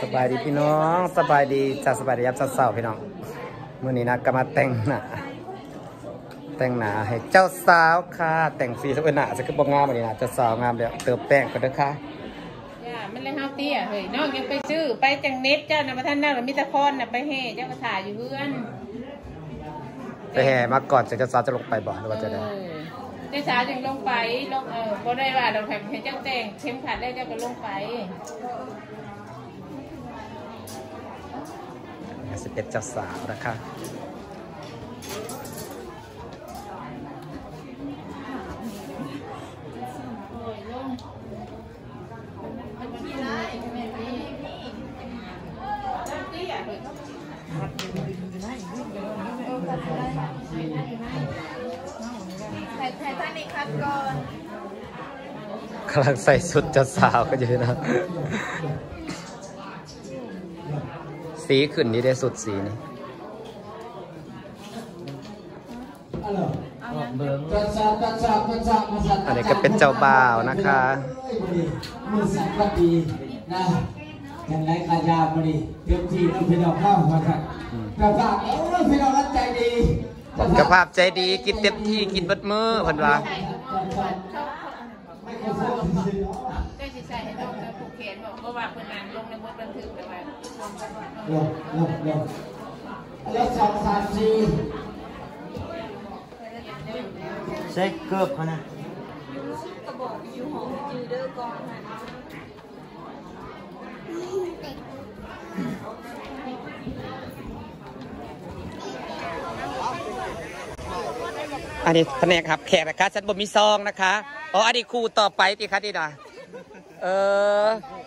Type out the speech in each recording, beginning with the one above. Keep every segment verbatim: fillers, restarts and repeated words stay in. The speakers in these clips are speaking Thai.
สบายดีพี่น้องสบายดีจัดสบายดียับจัดเศร้าพี่น้องเมื่อนี้นะก็มาแต่งหน้าแต่งหน้าให้เจ้าสาวค่ะแต่งฟรีสักหน้าจะขึ้นบงงามวันนี้นะเจ้าสาวงามเดี๋ยวเติมแป้งกันด้วยค่ะย่ามันเลยเฮาเตี้ยเฮ้ยน้องยังไปซื้อไปจังเน็ตเจ้านะมาท่านนั่งหรือมิตรพรน่ะไปเฮ่เจ้ากระถาอยู่เพื่อนไปแห่มาก่อนจะเจ้าสาวจะลงไปบ่หรือว่าจะได้เจ้าสาวจึงลงไปลงเออบ่ได้ว่าเราแข่งให้เจ้าแต่งเข้มขัดได้เจ้าก็ลงไปสิบเอ็ดเจ้าสาวนะคะไททานิคครับก่อนกำลังใส่ชุดเจ้าสาวก็อยู่นะสีขึ้นนี่ได้สุดสีนี่อันนี้ก็เป็นเจ้าบ่าวนะคะมือสักก็ดีนะอย่างไรกายาบดีเต็มที่ต้องพี่น้องเข้ามาครับกระพาเออพี่น้องรักใจดีกระพาใจดีกินเต็มที่กินเบิดมือพันวาเจ้าสิใส่ให้เราเจ้าผูกแขนบอกเพราะว่าเพื่อนงานลงในมดบันทึกไปว่าลงลงลงแล้วสองสามสี่ใช่เกือบเขานะกระบอกอยู่หอมจืดเด้อก่อนอันนี้แผนกครับแขกนะคะฉันบ่มีซองนะคะอ๋ออันนี้ครูต่อไปติคะนี่นะเออ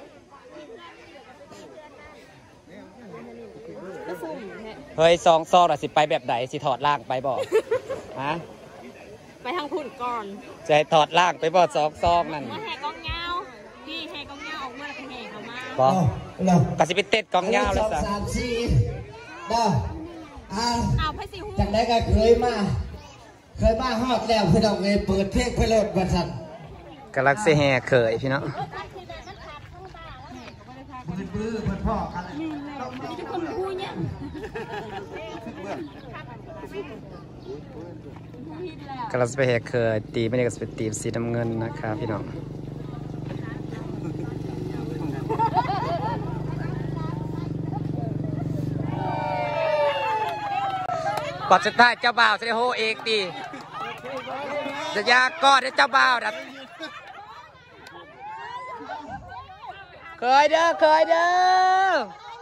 เฮ้ยซองซองอะสิไปแบบไหนสิถอดล่างไปบ่ฮะไปทางพุ่นก่อนจะถอดล่างไปบ่ซองซองนั่นแห่กองเงาพี่แห่กองเงาออกมาแล้วก็แห่เข้ามาบ่กะสิไปเต้นกองเงาเลยสามสี่ได้อ่าเอาไปสิฮู้จากไหนก็เคยมาเคยมาฮอดแล้วพี่น้องเลยเปิดเพลงไปโหลดบัตรสันกำลังเสแห่เขยพี่น้องปื้อเพื่อนพ่อกันทุกคนพูดเนี่ยกำลังไปแห่เขยตีไม่ได้ก็เป็นตีสีน้ำเงินนะคะพี่น้องปัจจุบันเจ้าบ่าวจะได้โฮเองดีจะยากก้อนให้เจ้าบ่าวดับเคยเด้อเคยเด้อ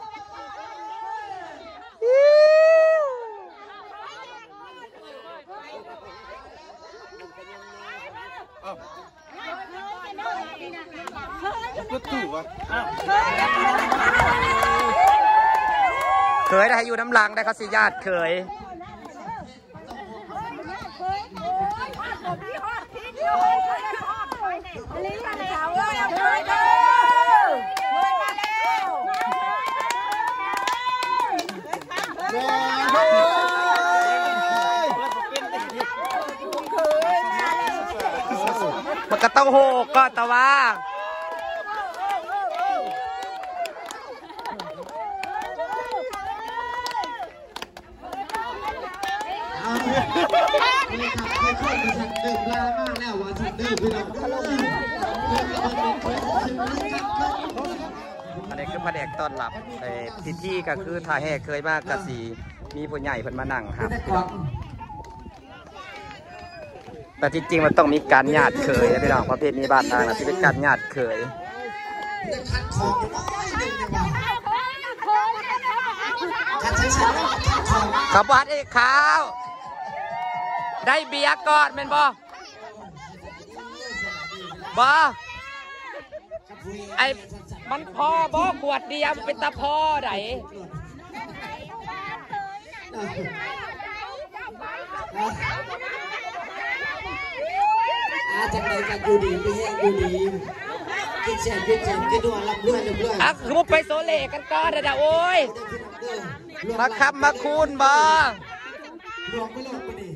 เคยได้อยู่น้ำลังได้เขาสิญาติเคยมันก็ต้องโหกก็แต่ว่าดื่มลามากแล้วว่าฉันดื่มพี่น้องอันนี้คือแผนกต้อนรับแต่ที่ที่ก็คือถ่ายแห่เคยมากกะสีมีผู้ใหญ่เพิ่นมานั่งครับแต่จริงๆมันต้องมีการญาติเคยนะพี่น้องประเภทนี้บ้านทางนะที่เป็นการญาติเคยขบวนเอกขาวได้เบียร์ก่อนเป็นบ่บ่ไอ้มันพอบ่ขวดเดียวเป็นตาพอไหนอาจากไหนกันดูดีไปแห้งดูดีกินแฉกกินแฉกกินด้วยรับด้วยรับด้วยอ่ะคือไปโซเล่กันก่อนเด้อโอ้ยมาคับมาคูณบ่ลวงไม่ลวงไปดิ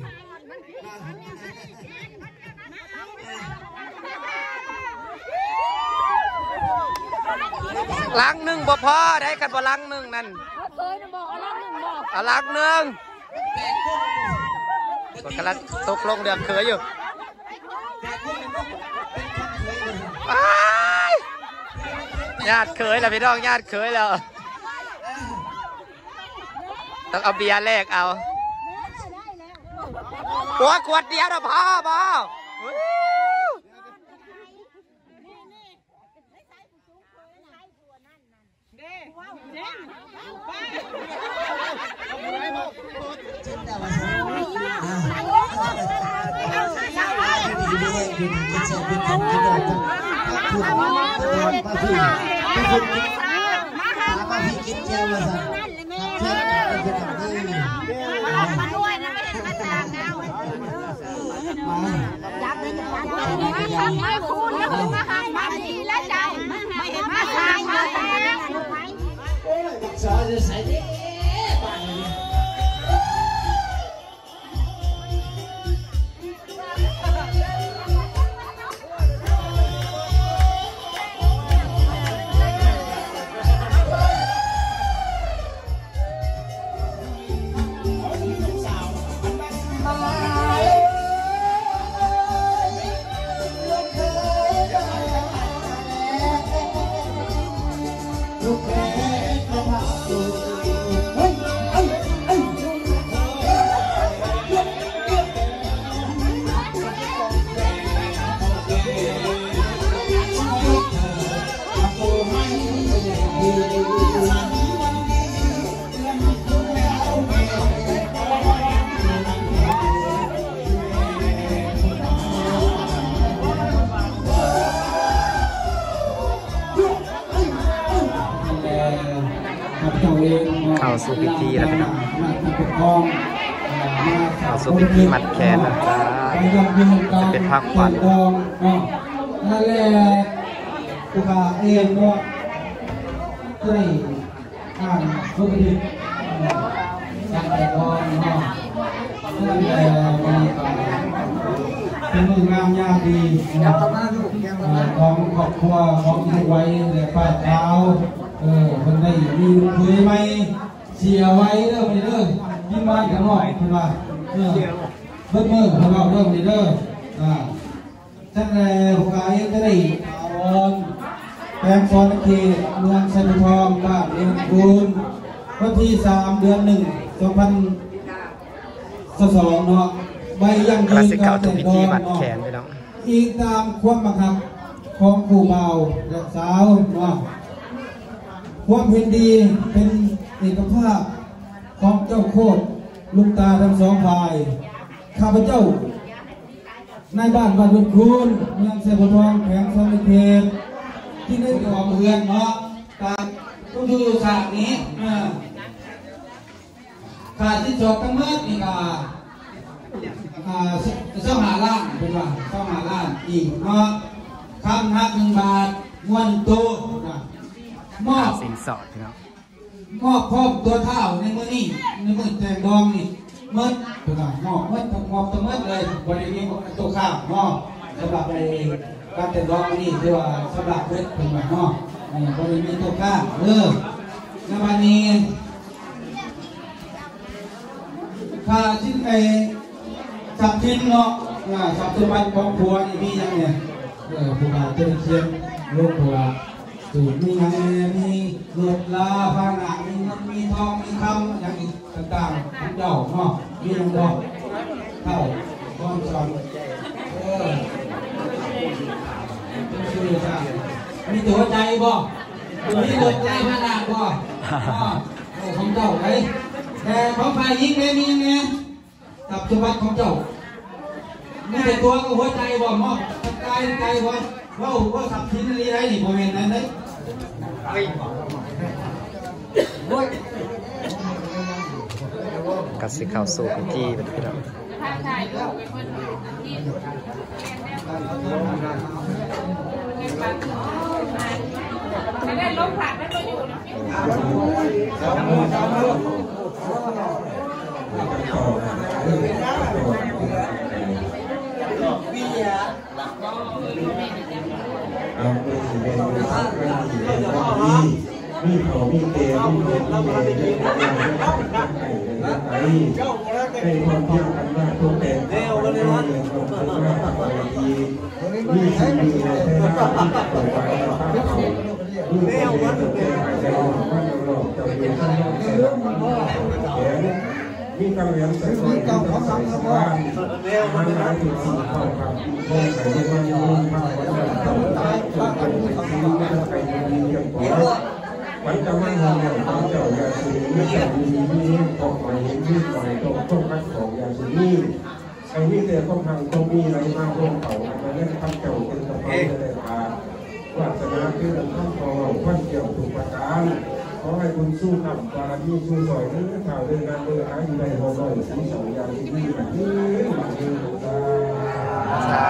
Hãy subscribe cho kênh Ghiền Mì Gõ để không bỏ lỡ ล้างหนึ่งบ่พอได้กันบ่ล้างหนึ่งนั่นเคยนะบอกเอาล้างหนึ่งบอกเอาล้างหนึ่งกำลังตกลงเดือดเคยอยู่ญาติเคยแล้วพี่น้องญาติเคยแล้วต้องเอาเบียร์แลกเอาตัวขวดเดียวนะพ่อพ่อกินเจียวมาสั่งเจียวเป็นแบบนี้มาด้วยนะไม่ได้มาตามนะมาจับเลยจับเลยมาคุณแล้วมาหามาดีแล้วใจไม่เห็นมาทางมาทางโอ้ยบักษาจะใส่ดิบ้านนี้เข้าสู่พิธีแล้วพี่น้องเข้าสู่พิธีมัดแขนนะจ๊ะจะเป็นพักผ่อนนั่นแหละตัวเองก็ได้อ่านสุภาษิตการแต่งงานเนาะนั่นแหละเป็นมืองามยามดีของครอบครัวของผู้ไว้และป้าเท้าเออคนได้มีเคยไหมเสียไว้เริ่มเริ่มยิ่งไว้กันหน่อยคุณว่าเออเบิ่งมือของเราเริ่มเริ่มอ่าท่านแรกผู้กายจะได้ออนแปลงฟอนเขตเมืองสันทองบ้านเลี้ยงบุญวันที่สามเดือนหนึ่งสองพันสองเนาะใบยังยืนการแต่งงานเนาะอีกตามความบังคับของผู้เบาและสาวเนาะความเห็นดีเป็นเอกภาพของเจ้าโคตรลุงตาทั้งสองฝ่ายข้าพเจ้านายบ้านบ้านบุญคุณเมืองเสพทองแขวงสมเด็จที่ได้ขอเมืองเนาะตามก็ดูฉากนี้ขาดที่จบกันเมื่อนี่ก็เจ้าหาล้านเป็นว่าเจ้าหาล้านอีกเนาะคำหักหนึ่งบาทม้วนโตมอบสินสอดพี่น้องมอบพร้อมตัวเท่าในมือนี่ในมือแจงดองนี่มืดถูกไหมมอบมืดมอบตัวมืดเลยบริเวณตัวข้าวมอบสำหรับในการแต่งดองนี่ที่ว่าสำหรับมืดถูกไหมมอบบริเวณตัวข้าวเออในวันนี้ถ้าชิ้นไอสับชิ้นเนาะสับตัวมันของผัวนี่มีอย่างเนี้ยเออผู้บ่าวเต้นเชียนลูกผัวสูตรมีอย่างนี้มีเลือดลาพาหนักมีเงินมีทองมีคำอย่างอีกต่างๆทั้งเจ้าเนาะมีอย่างดอกเท่าก้อนสอนเออชื่อจ้ามีตัวใจบ่มีเลือดลาพาหนักบ่ของเจ้าไอ้แต่ของฝ่ายหญิงเนี่ยมีอย่างนี้กับสมบัติของเจ้าไม่แต่ตัวก็หัวใจบ่มอบกายใจบ่ว่าว่าสับทิ้งอะไรได้ดิโมเมนต์นั้นเลยกัสิเข้าสู่พิธีเป็นพี่น้องไม่ได้ล้มผ่านไม่ก็อยู่นะวิญญาณเราเป็นเป็นเป็นเป็นมีเขามีเกย์มีเกย์มีเกย์มีเกย์ให้ความเที่ยงกันว่าทุกแต่งเขาเรียนของคนว่าปกติมีสิ่งมีอะไรได้รับที่ปล่อยไว้นะครับเขามีเกย์มีเกย์อาจจะว่าเราจะมีท่านยอมเสียแขนมีกำเนิดจากคนที่ต้องใส่สบายมันหมายถึงสิ่งของครับคงใส่ในวันนี้มากกว่าจะต้องได้จนเป็นสิ่งที่ไม่ต้องไปมีเกี่ยวกับมันจะไม่มีอย่างเขาเจ้ายาสูบไม่ใช่มีมีออกมาเห็นที่ปล่อยตรงต้นรักของยาสูบนี่ไอ้วิเศษต้องทำต้องมีอะไรมากร่วมเขามาเล่นข้ามเจ้าเป็นกระเพาะเลยครับวาสนาคือเราข้ามคอเราพันเกี่ยวถูกประการขอให้คุณสู้ขับปาที่สู้สอยนึกข่าวเรื่องงานเมื่อหาอยู่ในหัวใจสีสองยาสูบนี่แบบนี้แบบนี้สา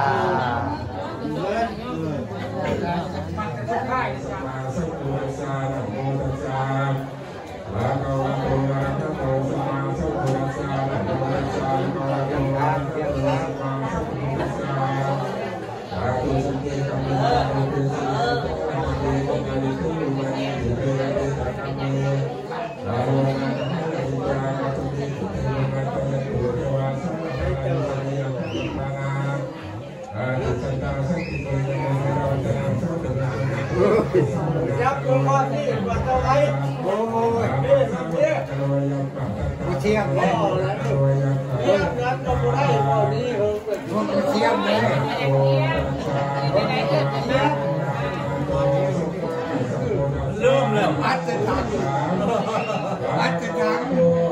มาสักตัวสาโมตัสสะภะคะวะโตอะระหะโตสัมมาสัมพุทธัสสะนะโมตัสสะภะคะวะโตอะระหะโตสัมมาสัมพุทธัสสะสาธุสังเกตัมมิตัมมิเตสิสัพพะเตโกนาลิคุมิมานิเตเตเตตัมมิลาโลนะนะโมจาคะตุเตตุเตนะตะนะตุเทวาสัพพะะสัมยังติมานาอาทิสันตาสังกิเตนะโมเราจะนำสัพพะยับตัวข้อที่วัดอะไรโอ้ยเบี้ยเบี้ยเชียงแล้วเชียงนั้นก็ไม่ได้ตอนนี้เชียงเลยเริ่มเลยวัดจะทำวัดจะทำ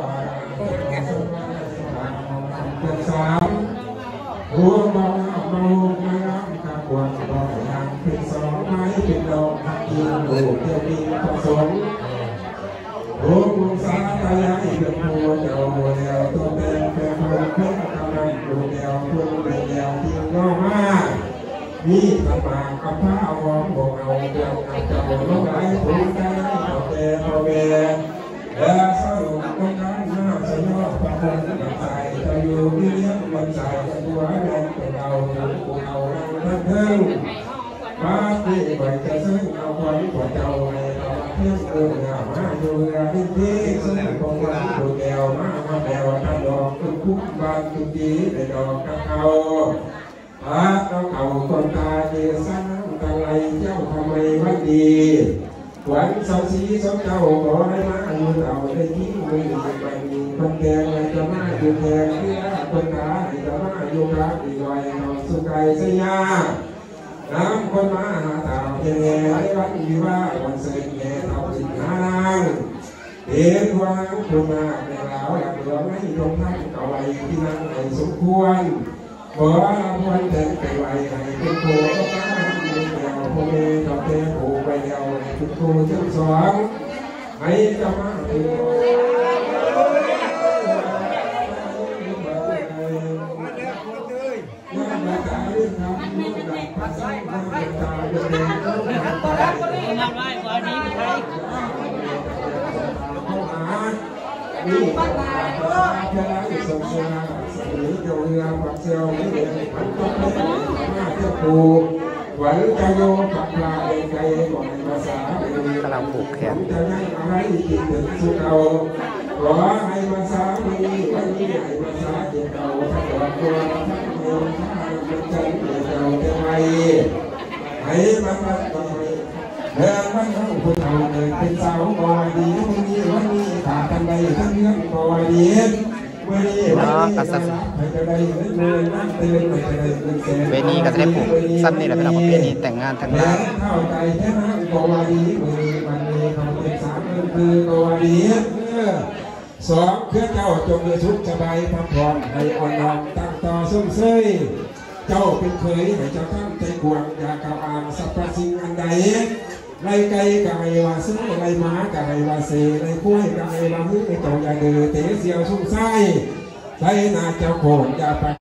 เป็นสามหัวมองเอามองมาตาบวมบองยางเป็นสองไม้เป็นดอกหักยิงลูกเที่ยวมีผสมโอ้วงสาตายายเป็นโมเดลโมเดลตัวเป็นเป็นคนเพื่อนกำลังโมเดลเพื่อนโมเดลที่ง้อมามีธรรมะกับพระอวบบอกเอาเดียวกับเจ้าโลกไร้ผู้ใจเอาแต่เอาเวและสรุปต้องการหน้าสยบพระพุทธใจจะอยู่วิเลี้ยงวันใจจะตัวแดงตัวเราตัวเอาทั้งทั้งพระที่ใบจะซึ่งเอาความกว่าเจ้าในเราเพื่อเอื้อมาอยู่งานที่ซึ่งคงรักตัวแก้วมามาแก้วทั้งดอกทุกคุกบานทุกทีในดอกกระเขาพระเราเขาคนตาเดียสังตะไลเจ้าทำไมวันดีหวันเสาสีสองเจ้าขอให้มาอยู่เราได้ทิ้งมือไปมีคนแดงจะมาอยู่แดงเพื่อคนขาจะมาอยู่ขาอีกหน่อยเราสุขใจสยาน้ำคนมาหาเต่าเพียงแง่ให้วันวิวาวันเสด็จแง่เต่าสิงหานางเห็นวางคนมาในเหล่าหลักเหลือไม่ตรงทั้งเอาไว้ที่นั่งให้สมควรขอวันเดินไปไว้ให้เป็นโผล่ก็มาดูเดียวพ่อแม่กับแม่ผูไปเดียวให้เป็นโผล่ทั้งสองให้จะมาถึงนี่ปัญหาเพื่อที่สมบูรณ์หรือเจ้าเรือปักเซลไม่เห็นมันก็เป็นมาเจ้าปูหวังจะโยปักปลาไกลก่อนภาษากำลังผูกแขนจะนั่งอะไรกินถึงสุดเอาขอให้ภาษาวันนี้วันนี้ให้ภาษาเด็กเราทั้งตัวตัวทั้งเมืองทั้งเป็นใจเด็กเราเด็กไทยให้มันมันเดินมันทั้งคนเอาเดินเป็นสาวบอยดีวันนี้วันนี้ขาดกันไปทั้งเรื่องบอยดีวันนี้วันนี้จะได้เงินเลยนั่งเตือนไปจะได้เงินเสียเวนี้ก็จะได้ผูกซ้ำนี่แหละเป็นประเพณีแต่งงานทั้งนั้นเข้าใจแค่นั้นบอยดีวันนี้วันนี้เขาเป็นสามเงินคือบอยดีสองเพื่อเจ้าจงมีสุขสบายพักผ่อนให้อ่อนน้อมตั้งต่อสุ่มเซยเจ้าเป็นเคยให้เจ้าตั้งใจกวงอยากกล่าวอ่านสัพพสิ่งอันใดไรไก่กับไรวาซื้อไรม้ากับไรวาเสไรคุ้ยกับไรวาฮึ้งในตัวอย่าเดือเตะเสียวสุ่มไส้ใส่นาเจ้าโขนอย่าไป